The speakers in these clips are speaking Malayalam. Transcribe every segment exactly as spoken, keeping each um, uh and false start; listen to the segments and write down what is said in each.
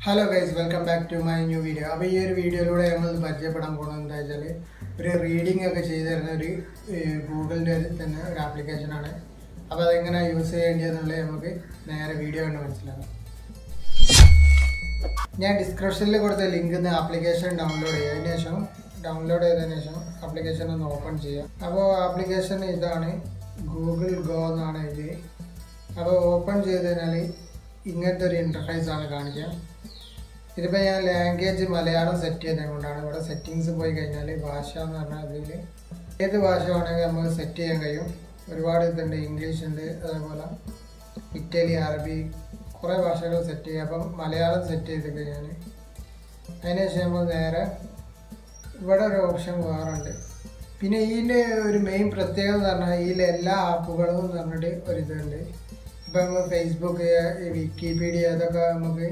Hello guys, welcome back to my new video. Now, this video we will reading Google application. Now, we use the video. I description the link in the application download. Download the application and open. Now, application is Google Go. Now, open the interface. This is language Malayalam set cheyunnundu settings poi kayinal bhasha ennu parnadile edu bhasha aanengil namukku set cheyan kayum orupaadu idundu English undu adapole Italy Arabic kore bhashakal set cheya appo Malayalam set cheyidu kayinal adine sheyumbol nere ivada oru option varundu pinne eende oru main pratyekam ennu parnal eele ella appgalum ennu parnittu oru idundu appo Facebook Wikipedia adokka namukku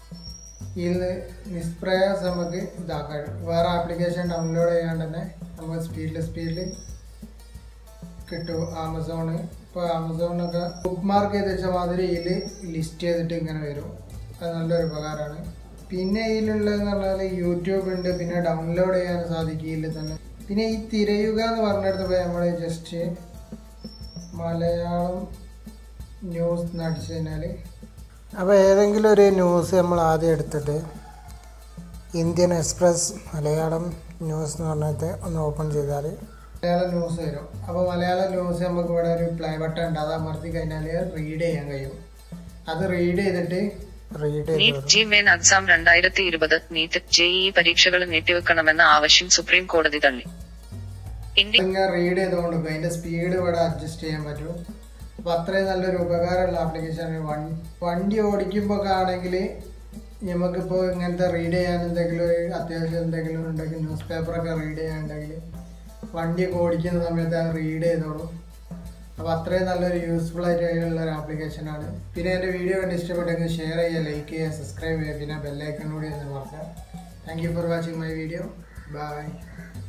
this prayers നമുക്ക് ഇതാക്കാം വേറെ ആപ്ലിക്കേഷൻ ഡൗൺലോഡ് ചെയ്യാണ്ട് തന്നെ നമുക്ക് സ്പീഡിൽ സ്പീഡിൽ കിട്ടും ആമസോൺ ഇപ്പോൾ ആമസോണൊക്കെ ബുക്ക് മാർക്ക് ചെയ്ത് വെച്ച മാതിരി ഇതിൽ ലിസ്റ്റ് ചെയ്തിട്ട് ഇങ്ങനെ വരും അത് നല്ലൊരു ഉപകാരമാണ് പിന്നെ ഇതിലുള്ളതെന്ന് പറഞ്ഞാൽ യൂട്യൂബ് ഉണ്ട് പിന്നെ ഡൗൺലോഡ് ചെയ്യാൻ സാധിക്കും ഇതിൽ തന്നെ പിന്നെ ഈ തിരയുക എന്ന് പറഞ്ഞെടുത്തപ്പോൾ നമ്മൾ ജസ്റ്റ് മലയാളം ന്യൂസ് എന്ന് അടിച്ചു കഴിഞ്ഞാൽ അപ്പോൾ ഏതെങ്കിലും ഒരു ന്യൂസ് നമ്മൾ ആദ്യം എടുത്തിട്ട് ഇന്ത്യൻ എക്സ്പ്രസ് മലയാളം ന്യൂസ് എന്ന് പറഞ്ഞിട്ട് ഒന്ന് ഓപ്പൺ ചെയ്താൽ മലയാളം ന്യൂസ് വരും അപ്പോൾ മലയാളം ന്യൂസ് നമുക്ക് ഇവിടെ ഒരു പ്ലേ ബട്ടൺ ഉണ്ട് അത് അമർത്തി കഴിഞ്ഞാൽ റീഡ് ചെയ്യാൻ കഴിയും അത് റീഡ് ചെയ്തിട്ട് റീഡ് ചെയ്ത് എക്സാം രണ്ടായിരത്തി ഇരുപത് നീറ്റ് ജെഇഇ പരീക്ഷകൾ നീട്ടിവെക്കണമെന്ന ആവശ്യം സുപ്രീം കോടതി തള്ളി. ഇങ്ങനെ റീഡ് ചെയ്തുകൊണ്ട് അതിൻ്റെ സ്പീഡ് ഇവിടെ അഡ്ജസ്റ്റ് ചെയ്യാൻ പറ്റും. അപ്പോൾ അത്രയും നല്ലൊരു ഉപകാരമുള്ള ആപ്ലിക്കേഷനാണ്. വണ്ടി വണ്ടി ഓടിക്കുമ്പോൾ ഒക്കെ ആണെങ്കിൽ നമുക്കിപ്പോൾ ഇങ്ങനത്തെ റീഡ് ചെയ്യാൻ എന്തെങ്കിലും ഒരു അത്യാവശ്യം എന്തെങ്കിലും ഉണ്ടെങ്കിൽ ന്യൂസ് പേപ്പറൊക്കെ റീഡ് ചെയ്യാനുണ്ടെങ്കിൽ വണ്ടിയൊക്കെ ഓടിക്കുന്ന സമയത്ത് അത് റീഡ് ചെയ്തോളും. അപ്പോൾ അത്രയും നല്ലൊരു യൂസ്ഫുൾ ആയിട്ടുള്ള ഒരു ആപ്ലിക്കേഷനാണ്. പിന്നെ എൻ്റെ വീഡിയോ കണ്ട് ഇഷ്ടപ്പെട്ടെങ്കിൽ ഷെയർ ചെയ്യുക, ലൈക്ക് ചെയ്യുക, സബ്സ്ക്രൈബ് ചെയ്യുക, പിന്നെ ബെല്ലൈക്കൺ കൂടി എന്ന് പറഞ്ഞാൽ. Thank you for watching my video. By.